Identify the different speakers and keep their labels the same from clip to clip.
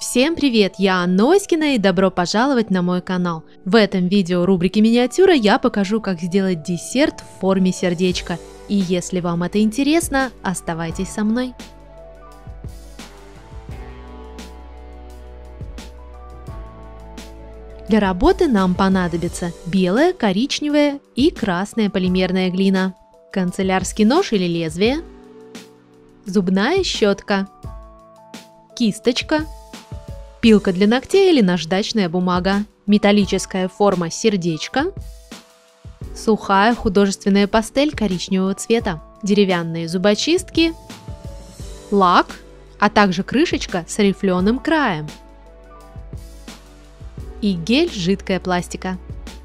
Speaker 1: Всем привет, я Анна Оськина и добро пожаловать на мой канал. В этом видео рубрике миниатюра я покажу, как сделать десерт в форме сердечка. И если вам это интересно, оставайтесь со мной. Для работы нам понадобится белая, коричневая и красная полимерная глина, канцелярский нож или лезвие, зубная щетка, кисточка, пилка для ногтей или наждачная бумага, металлическая форма сердечка, сухая художественная пастель коричневого цвета, деревянные зубочистки, лак, а также крышечка с рифленым краем и гель жидкая пластика.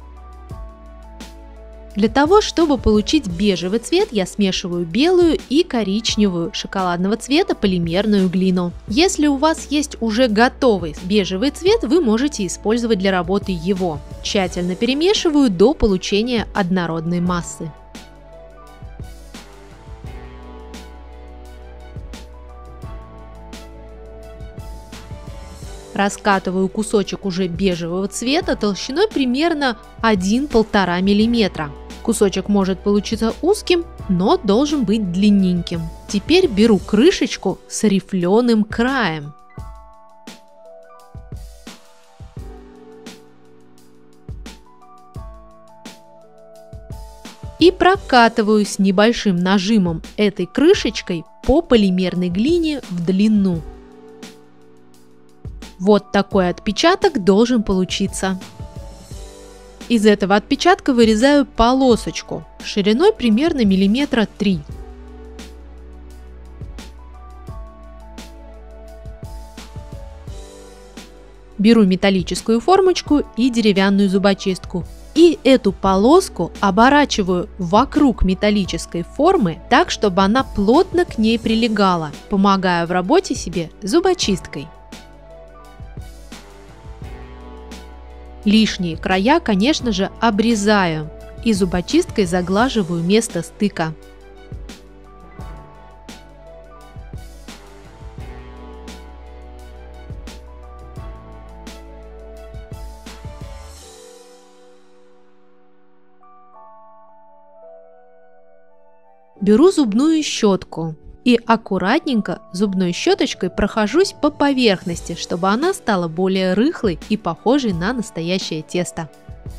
Speaker 1: Для того, чтобы получить бежевый цвет, я смешиваю белую и коричневую шоколадного цвета полимерную глину. Если у вас есть уже готовый бежевый цвет, вы можете использовать для работы его. Тщательно перемешиваю до получения однородной массы. Раскатываю кусочек уже бежевого цвета толщиной примерно 1–1,5 мм. Кусочек может получиться узким, но должен быть длинненьким. Теперь беру крышечку с рифленым краем. И прокатываю с небольшим нажимом этой крышечкой по полимерной глине в длину. Вот такой отпечаток должен получиться. Из этого отпечатка вырезаю полосочку шириной примерно 3 мм. Беру металлическую формочку и деревянную зубочистку. И эту полоску оборачиваю вокруг металлической формы так, чтобы она плотно к ней прилегала, помогая в работе себе зубочисткой. Лишние края, конечно же, обрезаю и зубочисткой заглаживаю место стыка. Беру зубную щетку и аккуратненько зубной щеточкой прохожусь по поверхности, чтобы она стала более рыхлой и похожей на настоящее тесто.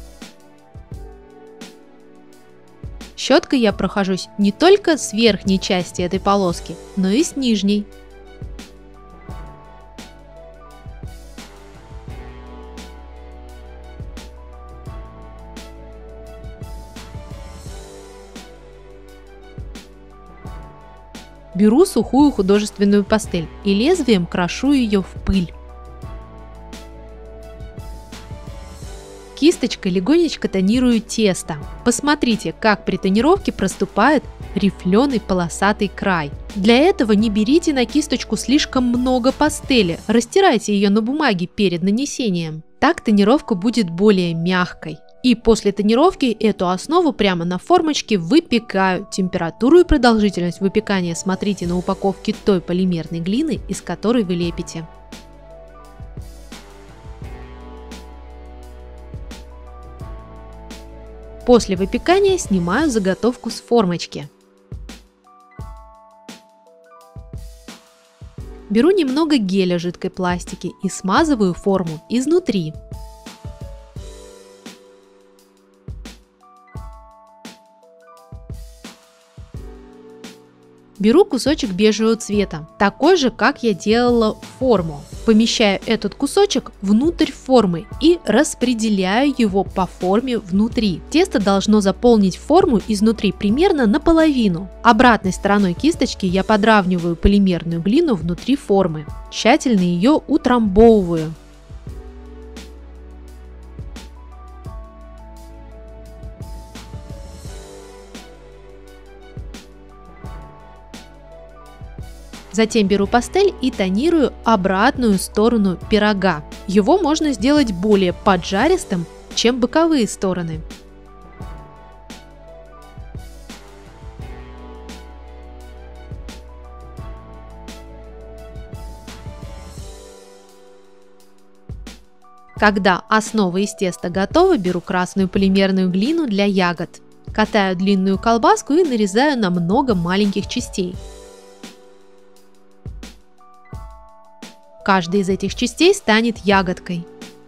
Speaker 1: Щеткой я прохожусь не только с верхней части этой полоски, но и с нижней. Беру сухую художественную пастель и лезвием крошу ее в пыль. Кисточкой легонечко тонирую тесто. Посмотрите, как при тонировке проступает рифленый полосатый край. Для этого не берите на кисточку слишком много пастели, растирайте ее на бумаге перед нанесением. Так тонировка будет более мягкой. И после тонировки эту основу прямо на формочке выпекаю. Температуру и продолжительность выпекания смотрите на упаковке той полимерной глины, из которой вы лепите. После выпекания снимаю заготовку с формочки. Беру немного геля жидкой пластики и смазываю форму изнутри. Беру кусочек бежевого цвета, такой же, как я делала форму. Помещаю этот кусочек внутрь формы и распределяю его по форме внутри. Тесто должно заполнить форму изнутри примерно наполовину. Обратной стороной кисточки я подравниваю полимерную глину внутри формы. Тщательно ее утрамбовываю. Затем беру пастель и тонирую обратную сторону пирога. Его можно сделать более поджаристым, чем боковые стороны. Когда основа из теста готова, беру красную полимерную глину для ягод. Катаю длинную колбаску и нарезаю на много маленьких частей. Каждая из этих частей станет ягодкой.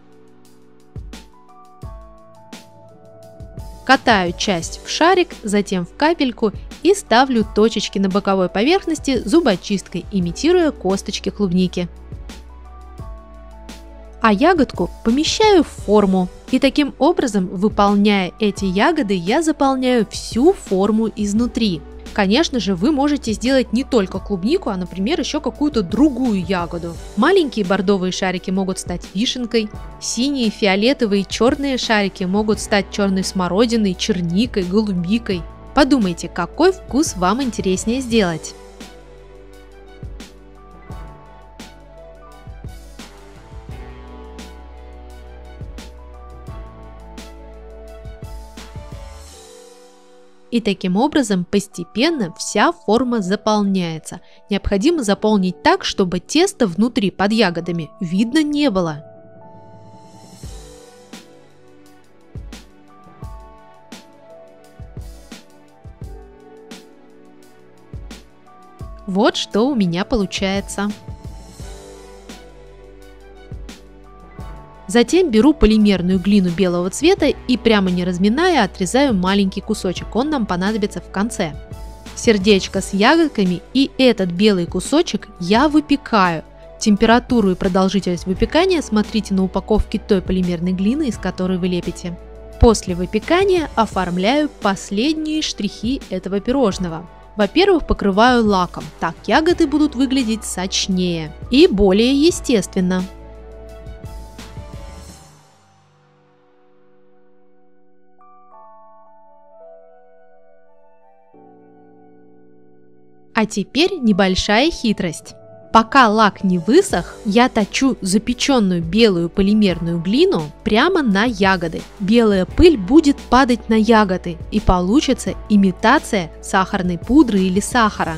Speaker 1: Катаю часть в шарик, затем в капельку и ставлю точечки на боковой поверхности зубочисткой, имитируя косточки клубники. А ягодку помещаю в форму. И таким образом, выполняя эти ягоды, я заполняю всю форму изнутри. Конечно же, вы можете сделать не только клубнику, а, например, еще какую-то другую ягоду. Маленькие бордовые шарики могут стать вишенкой, синие, фиолетовые, черные шарики могут стать черной смородиной, черникой, голубикой. Подумайте, какой вкус вам интереснее сделать. И таким образом постепенно вся форма заполняется. Необходимо заполнить так, чтобы тесто внутри под ягодами видно не было. Вот что у меня получается. Затем беру полимерную глину белого цвета и прямо не разминая отрезаю маленький кусочек, он нам понадобится в конце. Сердечко с ягодками и этот белый кусочек я выпекаю. Температуру и продолжительность выпекания смотрите на упаковке той полимерной глины, из которой вы лепите. После выпекания оформляю последние штрихи этого пирожного. Во-первых, покрываю лаком, так ягоды будут выглядеть сочнее и более естественно. А теперь небольшая хитрость. Пока лак не высох, я точу запеченную белую полимерную глину прямо на ягоды. Белая пыль будет падать на ягоды, и получится имитация сахарной пудры или сахара.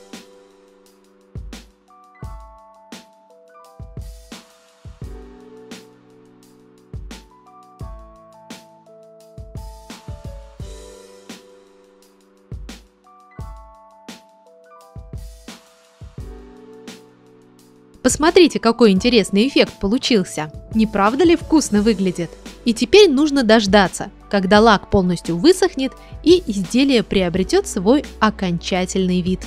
Speaker 1: Посмотрите, какой интересный эффект получился. Не правда ли вкусно выглядит? И теперь нужно дождаться, когда лак полностью высохнет и изделие приобретет свой окончательный вид.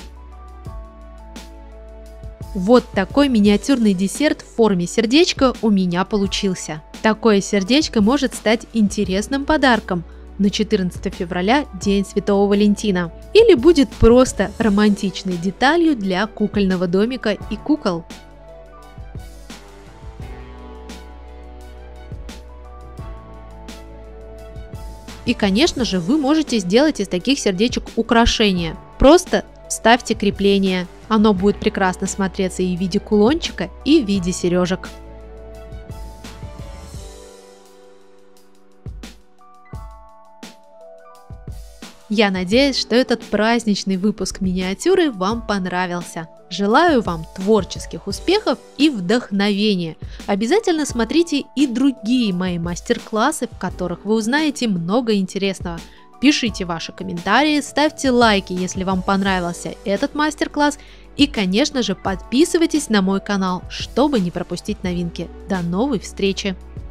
Speaker 1: Вот такой миниатюрный десерт в форме сердечка у меня получился. Такое сердечко может стать интересным подарком на 14 февраля, День Святого Валентина. Или будет просто романтичной деталью для кукольного домика и кукол. И, конечно же, вы можете сделать из таких сердечек украшения. Просто ставьте крепление. Оно будет прекрасно смотреться и в виде кулончика, и в виде сережек. Я надеюсь, что этот праздничный выпуск миниатюры вам понравился. Желаю вам творческих успехов и вдохновения. Обязательно смотрите и другие мои мастер-классы, в которых вы узнаете много интересного. Пишите ваши комментарии, ставьте лайки, если вам понравился этот мастер-класс. И, конечно же, подписывайтесь на мой канал, чтобы не пропустить новинки. До новой встречи!